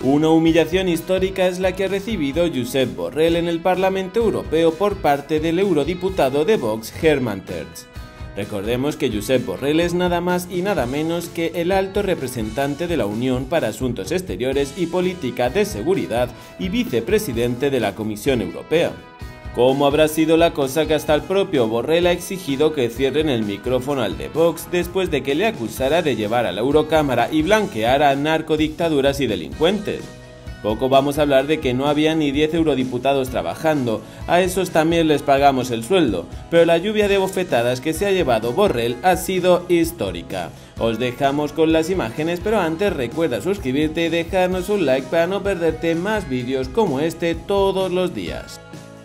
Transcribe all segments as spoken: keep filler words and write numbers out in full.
Una humillación histórica es la que ha recibido Josep Borrell en el Parlamento Europeo por parte del eurodiputado de Vox, Hermann Tertsch. Recordemos que Josep Borrell es nada más y nada menos que el alto representante de la Unión para Asuntos Exteriores y Política de Seguridad y vicepresidente de la Comisión Europea. ¿Cómo habrá sido la cosa que hasta el propio Borrell ha exigido que cierren el micrófono al de Vox después de que le acusara de llevar a la Eurocámara y blanquear a narcodictaduras y delincuentes? Poco vamos a hablar de que no había ni diez eurodiputados trabajando, a esos también les pagamos el sueldo, pero la lluvia de bofetadas que se ha llevado Borrell ha sido histórica. Os dejamos con las imágenes, pero antes recuerda suscribirte y dejarnos un like para no perderte más vídeos como este todos los días.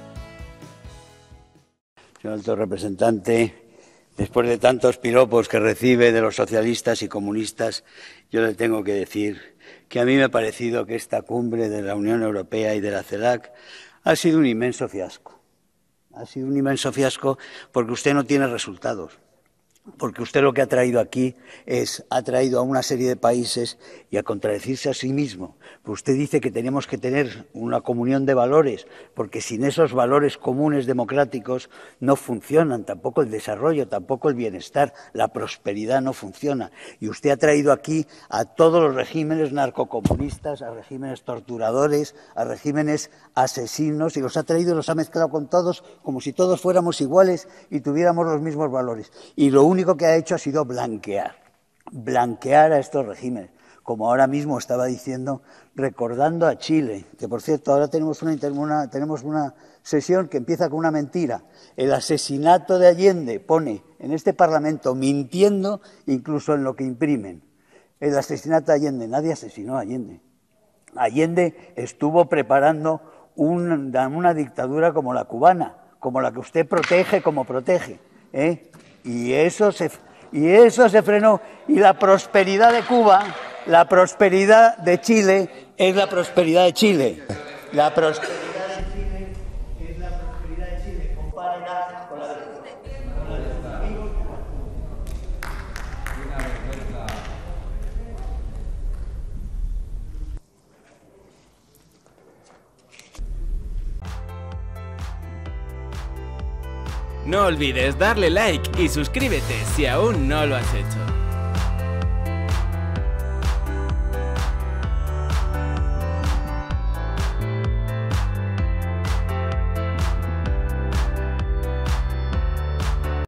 Señor alto representante, después de tantos piropos que recibe de los socialistas y comunistas, yo le tengo que decir que a mí me ha parecido que esta cumbre de la Unión Europea y de la CELAC ha sido un inmenso fiasco. Ha sido un inmenso fiasco porque usted no tiene resultados. Porque usted lo que ha traído aquí es, ha traído a una serie de países y a contradecirse a sí mismo. Pues usted dice que tenemos que tener una comunión de valores, porque sin esos valores comunes democráticos no funcionan, tampoco el desarrollo, tampoco el bienestar, la prosperidad no funciona. Y usted ha traído aquí a todos los regímenes narcocomunistas, a regímenes torturadores, a regímenes asesinos, y los ha traído y los ha mezclado con todos como si todos fuéramos iguales y tuviéramos los mismos valores. Y lo único que ha hecho ha sido blanquear, blanquear a estos regímenes, como ahora mismo estaba diciendo, recordando a Chile, que por cierto ahora tenemos una, una, tenemos una sesión que empieza con una mentira. El asesinato de Allende pone en este Parlamento mintiendo incluso en lo que imprimen. El asesinato de Allende, nadie asesinó a Allende. Allende estuvo preparando un, una dictadura como la cubana, como la que usted protege como protege, ¿eh? Y eso, se, y eso se frenó. Y la prosperidad de Cuba, la prosperidad de Chile, es la prosperidad de Chile. La prosperidad de Chile es la prosperidad de Chile. Compárala con la de, con la de los amigos. No olvides darle like y suscríbete si aún no lo has hecho.